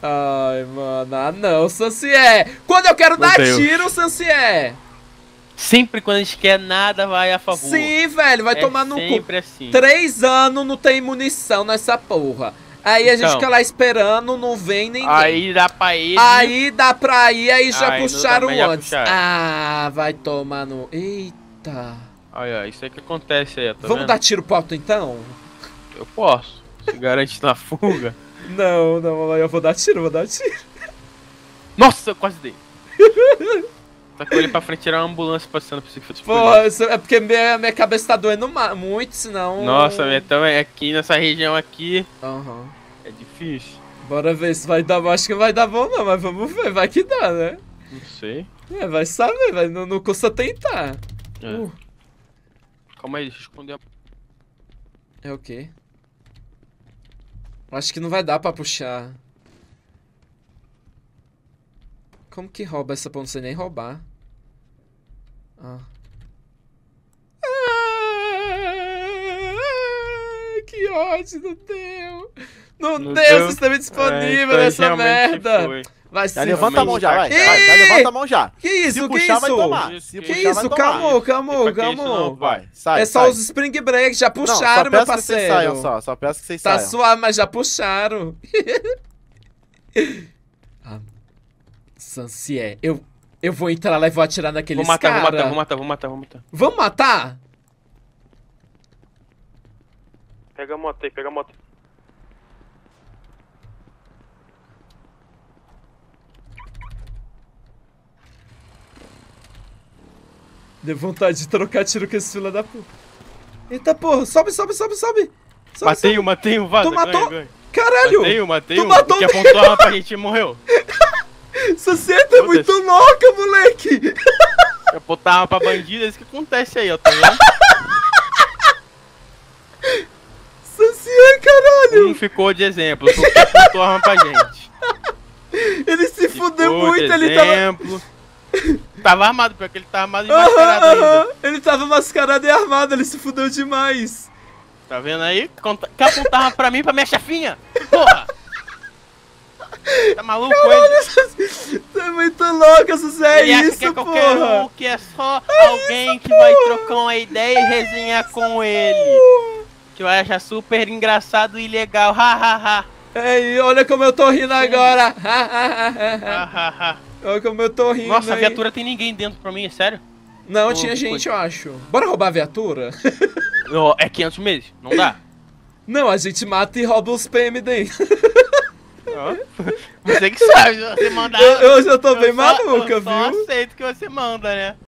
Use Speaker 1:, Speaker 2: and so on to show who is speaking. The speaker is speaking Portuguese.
Speaker 1: Ai, mano, ah não, Sancier! Quando eu quero dar tiro, Sancier!
Speaker 2: Sempre quando a gente quer nada, vai a favor.
Speaker 1: Sim, velho, vai tomar no cu.
Speaker 2: Sempre assim.
Speaker 1: 3 anos não tem munição nessa porra. Aí a gente fica lá esperando, não vem ninguém.
Speaker 2: Aí dá pra ir.
Speaker 1: Aí dá pra ir, aí já puxaram antes.
Speaker 2: Puxaram.
Speaker 1: Ah, vai tomar no... Eita.
Speaker 2: Olha, isso aí que acontece aí, tá
Speaker 1: Vamos
Speaker 2: vendo?
Speaker 1: dar tiro pro alto então?
Speaker 2: Eu posso. Se garante na fuga.
Speaker 1: Não, eu vou dar tiro,
Speaker 2: Nossa, eu quase dei. Só que eu olhei pra frente e era uma ambulância passando por cima.
Speaker 1: Pô, é porque minha cabeça tá doendo muito, senão...
Speaker 2: Nossa, então aqui nessa região aqui...
Speaker 1: Aham.
Speaker 2: É difícil.
Speaker 1: Bora ver se vai dar, acho que vai dar bom não, mas vamos ver, vai que dá, né?
Speaker 2: Não sei.
Speaker 1: É, vai saber, não custa tentar.
Speaker 2: É. Calma aí, deixa eu esconder a...
Speaker 1: É o quê? Acho que não vai dar pra puxar. Como que rouba essa ponta? Não sei nem roubar. Ah. Que ódio, não deu. Não deu sistema disponível nessa merda. Vai
Speaker 3: Já levanta a mão já, vai. Já levanta a mão já.
Speaker 1: Que isso,
Speaker 3: Se puxar, vai tomar.
Speaker 1: Que isso, calma.
Speaker 3: Vai, sai,
Speaker 1: é só os spring break, já puxaram, meu parceiro.
Speaker 3: Só peço que vocês saiam.
Speaker 1: Tá suave, mas já puxaram. Sancier, eu vou entrar lá e vou atirar naqueles caras.
Speaker 2: Vou matar.
Speaker 1: Vamos matar?
Speaker 2: Pega a moto aí,
Speaker 1: Deu vontade de trocar tiro com esse fila da puta. Eita porra, sobe.
Speaker 2: Matei um, vaza.
Speaker 1: Tu matou?
Speaker 2: Ganha.
Speaker 1: Caralho!
Speaker 2: Matei
Speaker 1: Tu
Speaker 2: um.
Speaker 1: matou
Speaker 2: Que apontou a arma pra gente e morreu.
Speaker 1: Você é muito louca, moleque!
Speaker 2: Apontar a arma pra bandido, é isso que acontece aí, ó, tá vendo?
Speaker 1: Sancier, caralho!
Speaker 2: Um ficou de exemplo, porque apontou a arma pra gente.
Speaker 1: Ele se fudeu muito,
Speaker 2: ele tava armado, porque ele tava armado e
Speaker 1: mascarado
Speaker 2: ainda.
Speaker 1: Ele tava mascarado e armado, ele se fudeu demais.
Speaker 2: Tá vendo aí? Que apontava pra mim, pra minha chefinha. Porra! Tá maluco,
Speaker 1: ele? Você é muito louco, Sancier, é isso,
Speaker 2: que é
Speaker 1: porra!
Speaker 2: qualquer um, que é só alguém que vai trocar uma ideia e resenhar com ele. Que vai achar super engraçado e legal, hahaha.
Speaker 1: Ei, olha como eu tô rindo agora. Olha como eu tô rindo.
Speaker 2: Nossa, a viatura tem ninguém dentro pra mim, é sério?
Speaker 1: Não, tinha gente, eu acho. Bora roubar a viatura?
Speaker 2: É 500 meses, não dá?
Speaker 1: Não, a gente mata e rouba os PM dentro.
Speaker 2: Você que sabe, você mandar.
Speaker 1: Eu já tô bem maluca, viu?
Speaker 2: Eu só aceito que você manda, né?